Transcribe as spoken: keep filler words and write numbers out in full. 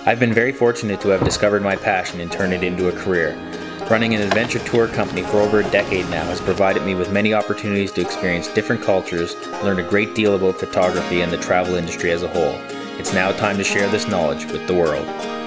I've been very fortunate to have discovered my passion and turned it into a career. Running an adventure tour company for over a decade now has provided me with many opportunities to experience different cultures, learn a great deal about photography and the travel industry as a whole. It's now time to share this knowledge with the world.